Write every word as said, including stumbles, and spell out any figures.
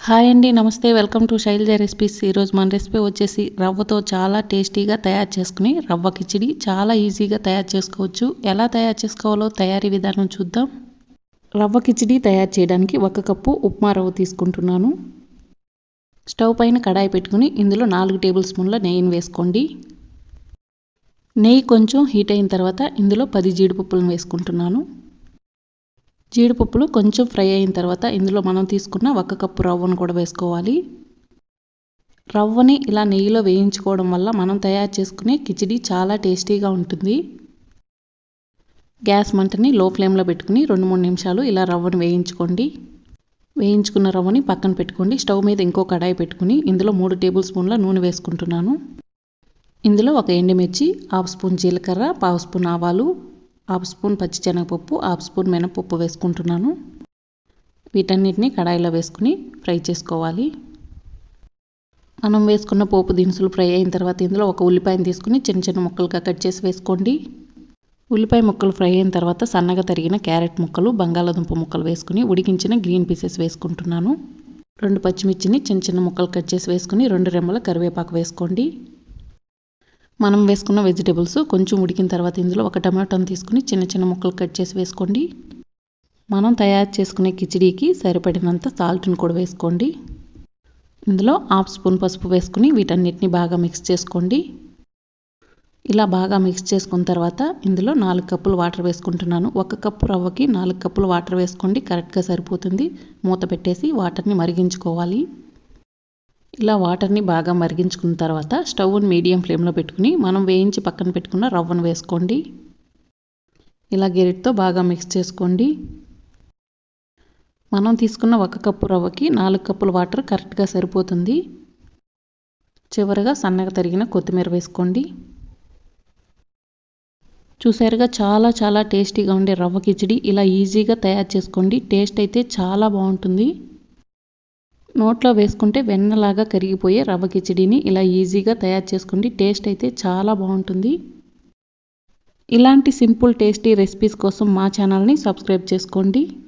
Hi అండి, నమస్తే. Welcome to Shailaja recipes. ఈరోజు మన రెసిపీ వచ్చేసి రవ్వతో చాలా టేస్టీగా తయారు చేసుకుని రవ్వ కిచిడి చాలా ఈజీగా తయారు చేసుకోవచ్చు. ఎలా తయారు చేసుకోవాలో తయారీ విధానం చూద్దాం. రవ్వ కిచిడి తయారు చేయడానికి ఒక కప్పు ఉప్మా రవ్వ తీసుకుంటున్నాను. స్టవ్ పైన కడాయి పెట్టుకుని ఇందులో నాలుగు టేబుల్ స్పూన్ల నెయ్యిని వేసుకోండి. నెయ్యి కొంచెం హీట్ అయిన తర్వాత ఇందులో పది జీడిపప్పులను వేసుకుంటున్నాను. జీడిపప్పులు కొంచెం ఫ్రై అయిన తర్వాత ఇందులో మనం తీసుకున్న ఒక కప్పు రవ్వను కూడా వేసుకోవాలి. రవ్వని ఇలా నెయ్యిలో వేయించుకోవడం వల్ల మనం తయారు చేసుకునే కిచిడి చాలా టేస్టీగా ఉంటుంది. గ్యాస్ మంటని లో ఫ్లేమ్లో పెట్టుకుని రెండు మూడు నిమిషాలు ఇలా రవ్వను వేయించుకోండి. వేయించుకున్న రవ్వని పక్కన పెట్టుకోండి. స్టవ్ మీద ఇంకో కడాయి పెట్టుకుని ఇందులో మూడు టేబుల్ స్పూన్ల నూనె వేసుకుంటున్నాను. ఇందులో ఒక ఎండుమిర్చి, హాఫ్ స్పూన్ జీలకర్ర, పావు స్పూన్ ఆవాలు, హాఫ్ స్పూన్ పచ్చిశనగపప్పు, హాఫ్ స్పూన్ మినపప్పు వేసుకుంటున్నాను. వీటన్నిటిని కడాయిలో వేసుకుని ఫ్రై చేసుకోవాలి. మనం వేసుకున్న పోపు దినుసులు ఫ్రై అయిన తర్వాత ఇందులో ఒక ఉల్లిపాయను తీసుకుని చిన్న చిన్న ముక్కలుగా కట్ చేసి వేసుకోండి. ఉల్లిపాయ ముక్కలు ఫ్రై అయిన తర్వాత సన్నగా తరిగిన క్యారెట్ ముక్కలు, బంగాళాదుంప ముక్కలు వేసుకుని ఉడికించిన గ్రీన్ పీసెస్ వేసుకుంటున్నాను. రెండు పచ్చిమిర్చిని చిన్న చిన్న ముక్కలు కట్ చేసి వేసుకుని రెండు రెమ్మల కరివేపాకు వేసుకోండి. మనం వేసుకున్న వెజిటేబుల్స్ కొంచెం ఉడికిన తర్వాత ఇందులో ఒక టమాటాను తీసుకుని చిన్న చిన్న ముక్కలు కట్ చేసి వేసుకోండి. మనం తయారు చేసుకునే కిచిడీకి సరిపడినంత సాల్ట్ని కూడా వేసుకోండి. ఇందులో హాఫ్ స్పూన్ పసుపు వేసుకుని వీటన్నిటిని బాగా మిక్స్ చేసుకోండి. ఇలా బాగా మిక్స్ చేసుకున్న తర్వాత ఇందులో నాలుగు కప్పులు వాటర్ వేసుకుంటున్నాను. ఒక కప్పు రవ్వకి నాలుగు కప్పులు వాటర్ వేసుకోండి, కరెక్ట్గా సరిపోతుంది. మూత పెట్టేసి వాటర్ని మరిగించుకోవాలి. ఇలా వాటర్ని బాగా మరిగించుకున్న తర్వాత స్టవ్ని మీడియం ఫ్లేమ్లో పెట్టుకుని మనం వేయించి పక్కన పెట్టుకున్న రవ్వను వేసుకోండి. ఇలా గెరిటితో బాగా మిక్స్ చేసుకోండి. మనం తీసుకున్న ఒక కప్పు రవ్వకి నాలుగు కప్పుల వాటర్ కరెక్ట్గా సరిపోతుంది. చివరగా సన్నగా తరిగిన కొత్తిమీర వేసుకోండి. చూసారుగా, చాలా చాలా టేస్టీగా ఉండే రవ్వ కిచిడి ఇలా ఈజీగా తయారు చేసుకోండి. టేస్ట్ అయితే చాలా బాగుంటుంది. నోట్లో వేసుకుంటే వెన్నలాగా కరిగిపోయే రవ్వ కిచిడిని ఇలా ఈజీగా తయారు చేసుకోండి. టేస్ట్ అయితే చాలా బాగుంటుంది. ఇలాంటి సింపుల్ టేస్టీ రెసిపీస్ కోసం మా ఛానల్ని సబ్స్క్రైబ్ చేసుకోండి.